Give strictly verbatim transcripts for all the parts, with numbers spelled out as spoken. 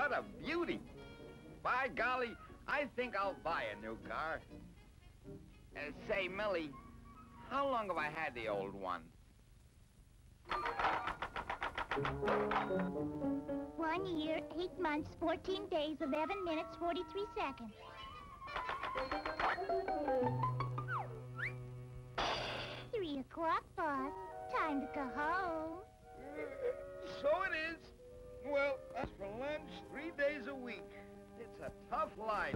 what a beauty. By golly, I think I'll buy a new car. Uh, say, Millie, how long have I had the old one? One year, eight months, fourteen days, eleven minutes, forty-three seconds. Three o'clock, boss. Time to go home. Uh, so it is. Well, that's for lunch three days a week. It's a tough life.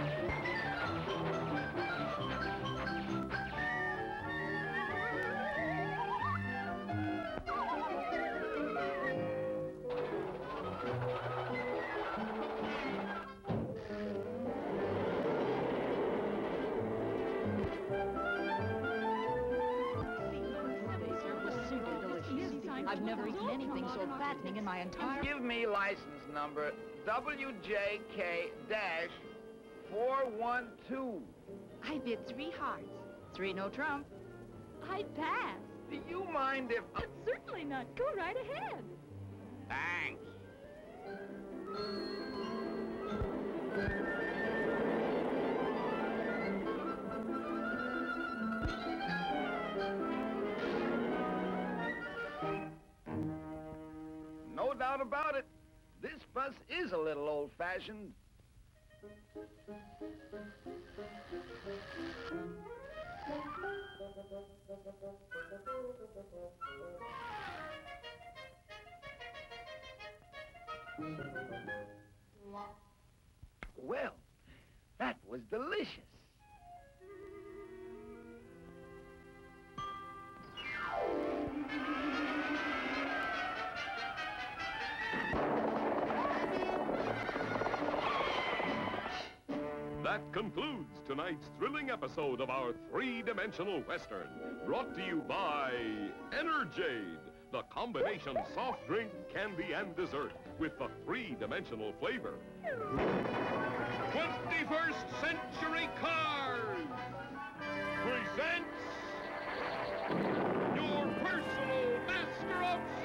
I've never eaten anything so fattening in my entire... Give me license number W J K four one two. I bid three hearts. Three no trump. I pass. Do you mind if... Certainly not. Go right ahead. Thanks. No doubt about it. This bus is a little old-fashioned. Well, that was delicious. That concludes tonight's thrilling episode of our three-dimensional Western, brought to you by Enerjade, the combination soft drink, candy, and dessert with the three-dimensional flavor. twenty-first Century Cars presents your personal master of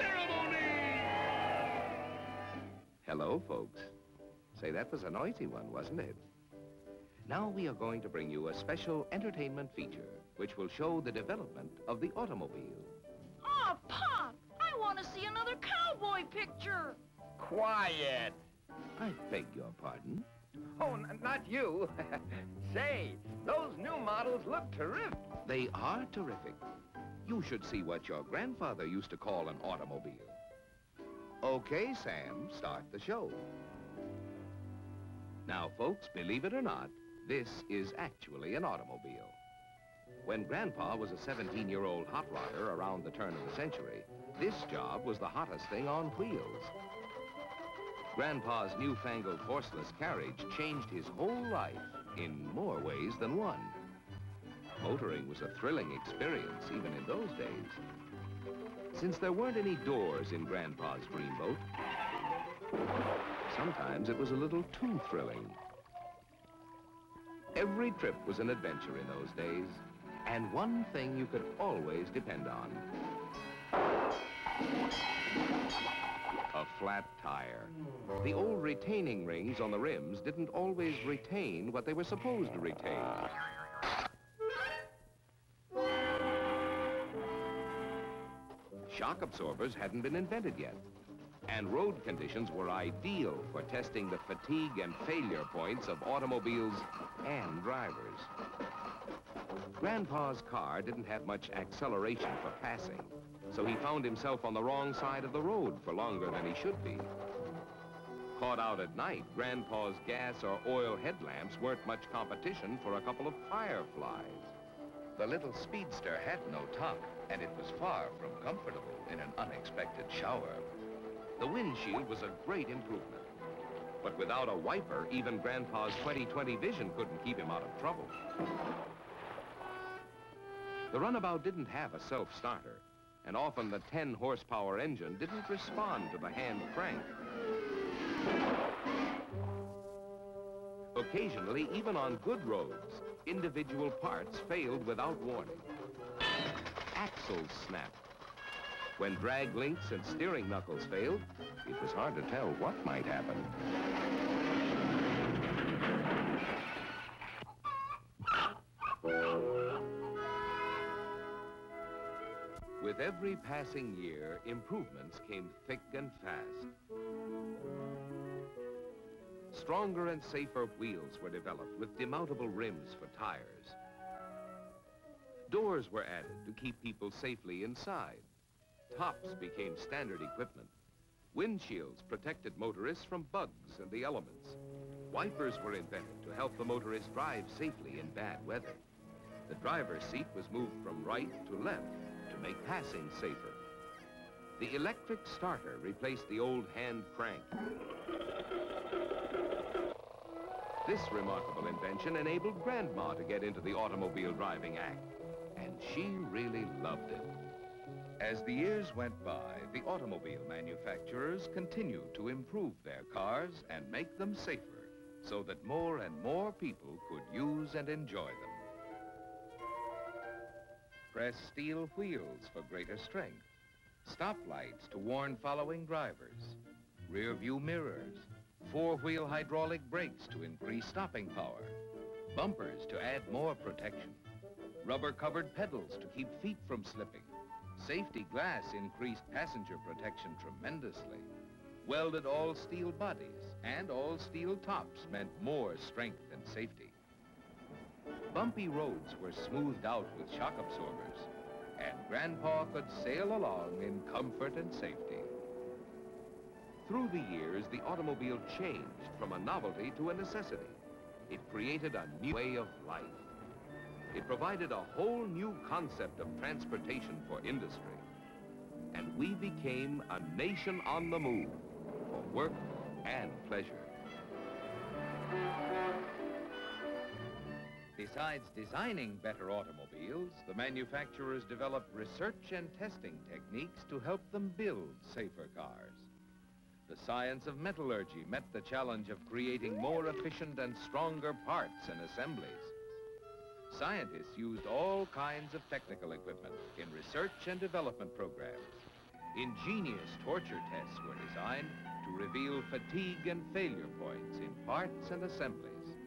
ceremony. Hello, folks. Say, that was a noisy one, wasn't it? Now we are going to bring you a special entertainment feature which will show the development of the automobile. Oh, Pop! I want to see another cowboy picture. Quiet. I beg your pardon? Oh, n not you. Say, those new models look terrific. They are terrific. You should see what your grandfather used to call an automobile. Okay, Sam, start the show. Now, folks, believe it or not, this is actually an automobile. When Grandpa was a seventeen-year-old hot rodder around the turn of the century, this job was the hottest thing on wheels. Grandpa's newfangled horseless carriage changed his whole life in more ways than one. Motoring was a thrilling experience even in those days. Since there weren't any doors in Grandpa's dreamboat, sometimes it was a little too thrilling. Every trip was an adventure in those days, and one thing you could always depend on: a flat tire. The old retaining rings on the rims didn't always retain what they were supposed to retain. Shock absorbers hadn't been invented yet, and road conditions were ideal for testing the fatigue and failure points of automobiles and drivers. Grandpa's car didn't have much acceleration for passing, so he found himself on the wrong side of the road for longer than he should be. Caught out at night, Grandpa's gas or oil headlamps weren't much competition for a couple of fireflies. The little speedster had no top, and it was far from comfortable in an unexpected shower. The windshield was a great improvement. But without a wiper, even Grandpa's twenty twenty vision couldn't keep him out of trouble. The runabout didn't have a self-starter, and often the ten horsepower engine didn't respond to the hand crank. Occasionally, even on good roads, individual parts failed without warning. Axles snapped. When drag links and steering knuckles failed, it was hard to tell what might happen. With every passing year, improvements came thick and fast. Stronger and safer wheels were developed with demountable rims for tires. Doors were added to keep people safely inside. Tops became standard equipment. Windshields protected motorists from bugs and the elements. Wipers were invented to help the motorist drive safely in bad weather. The driver's seat was moved from right to left to make passing safer. The electric starter replaced the old hand crank. This remarkable invention enabled Grandma to get into the automobile driving act, and she really loved it. As the years went by, the automobile manufacturers continued to improve their cars and make them safer so that more and more people could use and enjoy them. Pressed steel wheels for greater strength, stoplights to warn following drivers, rear view mirrors, four-wheel hydraulic brakes to increase stopping power, bumpers to add more protection, rubber-covered pedals to keep feet from slipping. Safety glass increased passenger protection tremendously. Welded all-steel bodies and all-steel tops meant more strength and safety. Bumpy roads were smoothed out with shock absorbers, and Grandpa could sail along in comfort and safety. Through the years, the automobile changed from a novelty to a necessity. It created a new way of life. It provided a whole new concept of transportation for industry. And we became a nation on the move for work and pleasure. Besides designing better automobiles, the manufacturers developed research and testing techniques to help them build safer cars. The science of metallurgy met the challenge of creating more efficient and stronger parts and assemblies. Scientists used all kinds of technical equipment in research and development programs. Ingenious torture tests were designed to reveal fatigue and failure points in parts and assemblies.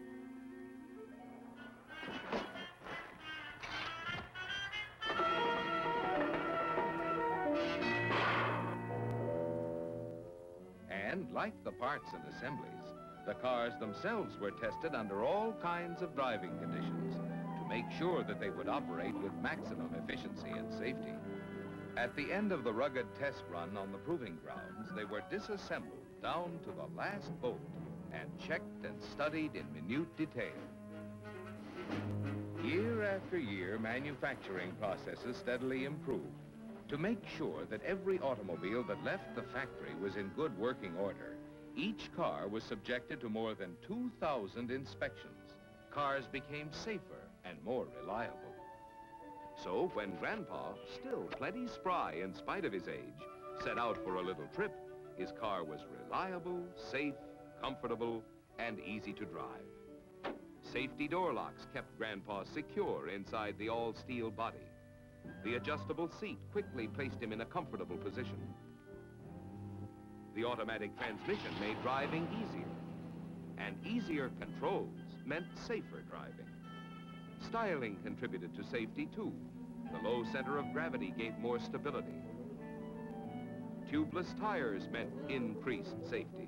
And like the parts and assemblies, the cars themselves were tested under all kinds of driving conditions to make sure that they would operate with maximum efficiency and safety. At the end of the rugged test run on the proving grounds, they were disassembled down to the last bolt and checked and studied in minute detail. Year after year, manufacturing processes steadily improved to make sure that every automobile that left the factory was in good working order. Each car was subjected to more than two thousand inspections. Cars became safer and more reliable. So when Grandpa, still plenty spry in spite of his age, set out for a little trip, his car was reliable, safe, comfortable, and easy to drive. Safety door locks kept Grandpa secure inside the all-steel body. The adjustable seat quickly placed him in a comfortable position. The automatic transmission made driving easier, and easier controls meant safer driving. Styling contributed to safety, too. The low center of gravity gave more stability. Tubeless tires meant increased safety.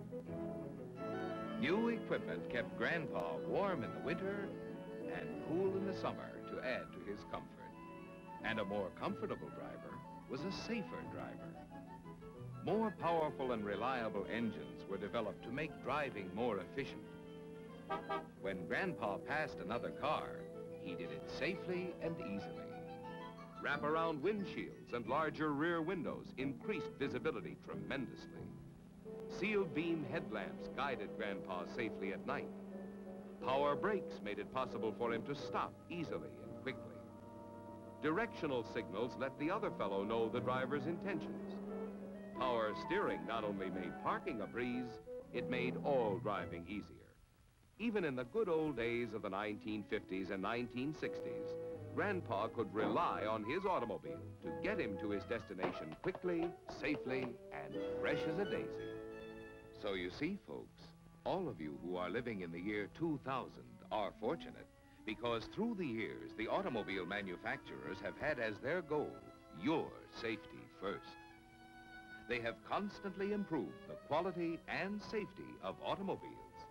New equipment kept Grandpa warm in the winter and cool in the summer to add to his comfort. And a more comfortable driver was a safer driver. More powerful and reliable engines were developed to make driving more efficient. When Grandpa passed another car, he did it safely and easily. Wraparound windshields and larger rear windows increased visibility tremendously. Sealed beam headlamps guided Grandpa safely at night. Power brakes made it possible for him to stop easily and quickly. Directional signals let the other fellow know the driver's intentions. Power steering not only made parking a breeze, it made all driving easier. Even in the good old days of the nineteen fifties and nineteen sixties, Grandpa could rely on his automobile to get him to his destination quickly, safely, and fresh as a daisy. So you see, folks, all of you who are living in the year two thousand are fortunate, because through the years, the automobile manufacturers have had as their goal your safety first. They have constantly improved the quality and safety of automobiles.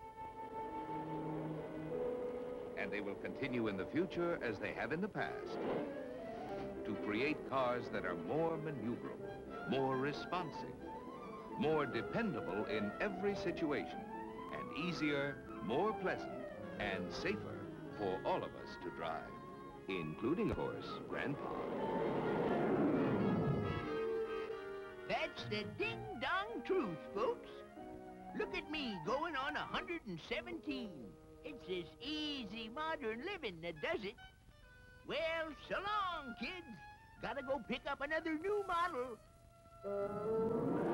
And they will continue in the future as they have in the past, to create cars that are more maneuverable, more responsive, more dependable in every situation, and easier, more pleasant, and safer for all of us to drive, including, of course, Grandpa. That's the ding-dong truth, folks. Look at me going on one hundred seventeen. It's this easy modern living that does it. Well, so long, kids. Gotta go pick up another new model.